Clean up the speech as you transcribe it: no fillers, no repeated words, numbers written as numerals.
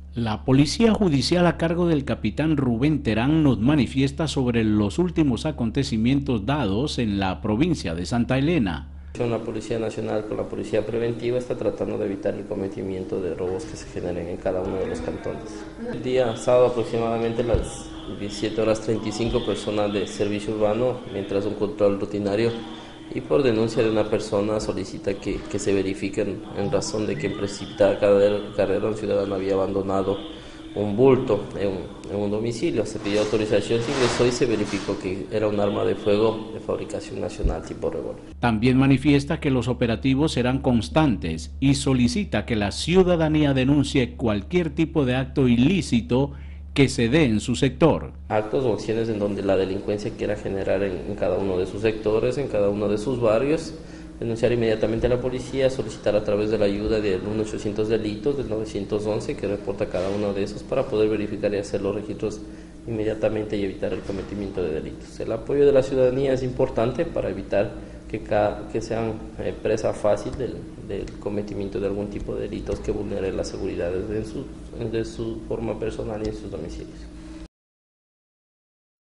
La Policía Judicial a cargo del capitán Rubén Terán nos manifiesta sobre los últimos acontecimientos dados en la provincia de Santa Elena. La Policía Nacional con la Policía Preventiva está tratando de evitar el cometimiento de robos que se generen en cada uno de los cantones. El día sábado aproximadamente a las 17:35 personas de servicio urbano, mientras un control rutinario y por denuncia de una persona solicita que se verifiquen en razón de que en precipitada carrera un ciudadano había abandonado un bulto en un domicilio. Se pidió autorización, se ingresó y se verificó que era un arma de fuego de fabricación nacional tipo revólver. También manifiesta que los operativos serán constantes y solicita que la ciudadanía denuncie cualquier tipo de acto ilícito que se dé en su sector. Actos o acciones en donde la delincuencia quiera generar en cada uno de sus sectores, en cada uno de sus barrios, denunciar inmediatamente a la policía, solicitar a través de la ayuda del 1-800 delitos, del 911 que reporta cada uno de esos para poder verificar y hacer los registros inmediatamente y evitar el cometimiento de delitos. El apoyo de la ciudadanía es importante para evitar que sean presa fácil del cometimiento de algún tipo de delitos que vulnere la seguridad de su forma personal y en sus domicilios.